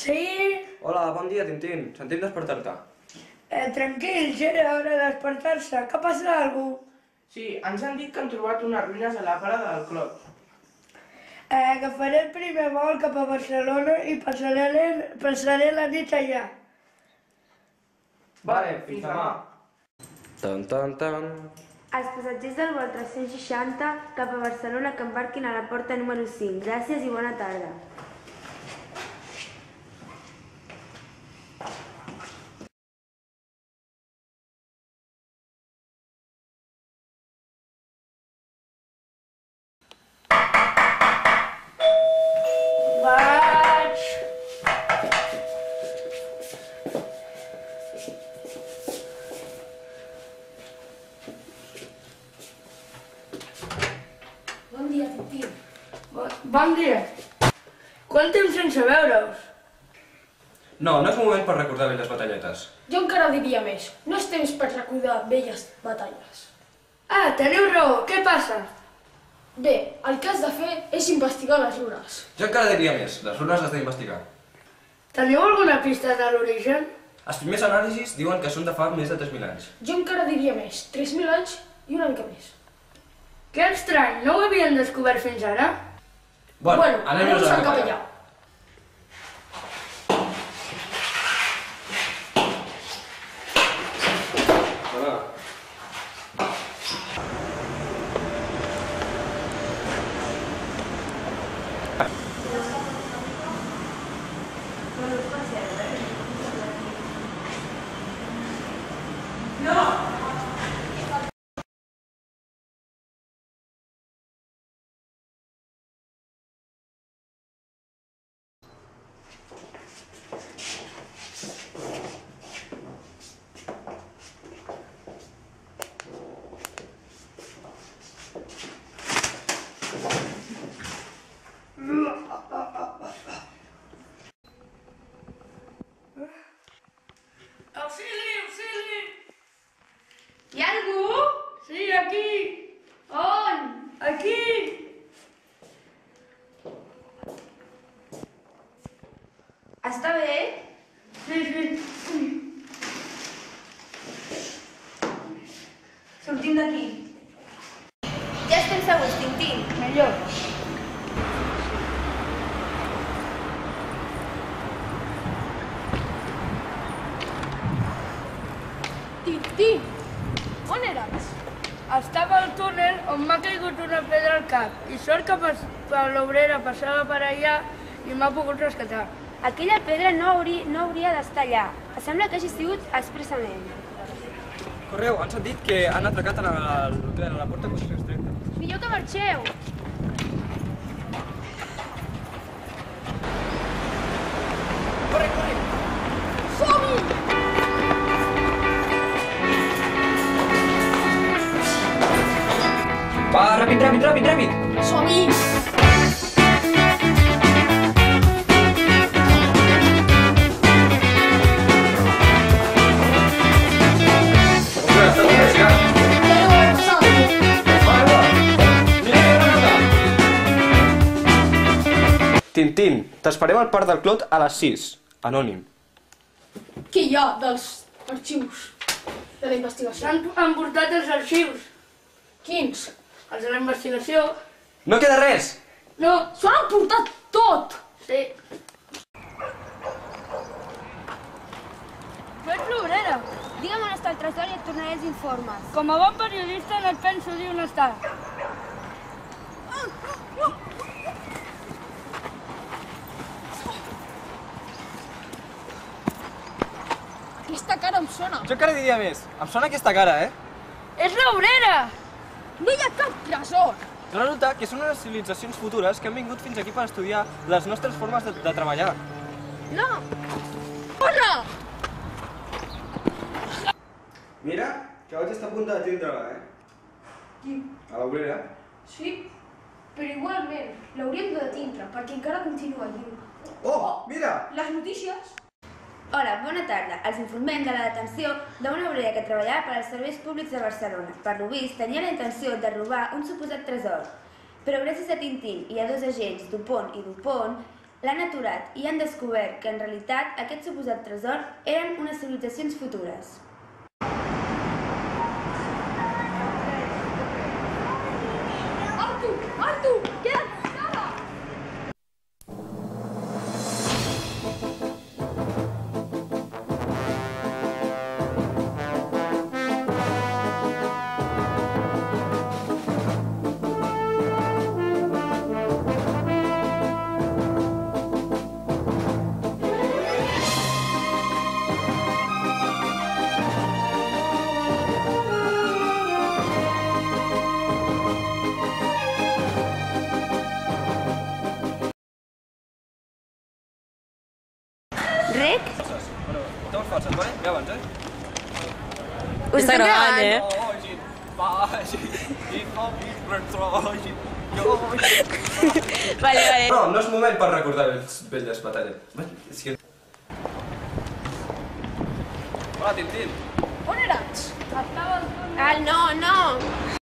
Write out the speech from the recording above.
Sí? Hola, bon dia, Tintín. Sentim despertar-te. Tranquil, ja era hora de despertar-se. Que passa algú? Sí, ens han dit que han trobat unes ruïnes a la parada del Clot. Agafaré el primer vol cap a Barcelona i passaré la nit allà. Vale, fins demà. Tan, tan, tan. Els passatgers del vol 360 cap a Barcelona que embarquin a la porta número 5. Gràcies i bona tarda. Vaig! Bon dia, Tintín. Bon dia. Quant temps sense veure-us? No, no és moment per recordar velles batalletes. Jo encara diria més. No és temps per recordar velles batalles. Teniu raó. Què passa? Bé, el que has de fer és investigar les runes. Jo encara diria més. Les runes has d'investigar. Teniu alguna pista de l'origen? Els primers anàlisis diuen que són de fa més de 3.000 anys. Jo encara diria més. 3.000 anys i una mica més. Que estrany, no ho havien descobert fins ara? Bueno, anem-nos cap allà. Auxili, auxili! Hi ha algú? Sí, aquí! On? Aquí! Està bé? Sí. Sortim d'aquí. Ja estem segurs, Tintín. Millor. Tintín, on eres? Estava al túnel on m'ha caigut una pedra al cap i sort que l'obrera passava per allà i m'ha pogut rescatar. Aquella pedra no hauria d'estar allà. Sembla que hagi sigut expressament. Correu, ens han dit que han atracat a l'hotel, a la porta 430. Millor que marxeu. Corre, corre! Som-hi! Va, ràpid, ràpid, ràpid, ràpid! Som-hi! Tintín, t'esperem al parc del Clot a les 6. Anònim. Què hi ha dels arxius de la investigació? S'han emportat els arxius, Quins? els de la investigació. No queda res! No, S'ho han emportat tot! sí. Tu ets l'obrera. Digue'm on està el tresor i et tornaré els informes. Com a bon periodista no et penso dir on està. Aquesta cara em sona. Jo encara diria més. Em sona aquesta cara, És l'obrera! No hi ha cap tresor! Resulta que són unes civilitzacions futures que han vingut fins aquí per estudiar les nostres formes de treballar. No! Corre! Mira, que vaig estar a punt de tindre-la, Qui? A l'obrera. Sí, però igualment l'hauríem de detindre perquè encara continua lliure. Oh, mira! Les notícies? Hola, bona tarda. Els informem de la detenció d'una obrera que treballava per als serveis públics de Barcelona. Per lo vist, tenia la intenció de robar un suposat tresor. Però gràcies a Tintín i a dos agents, Dupont i Dupont, L'han aturat i han descobert que en realitat aquest suposat tresor eren unes civilitzacions futures. Artu, queda't! Rec? Bueno, tomes falses, vale? Ja abans, Us estan gravant? Vale. No, no és moment per recordar velles batalles. És que... Hola, Tintín. On eres? Estava al túnel. Ah, no!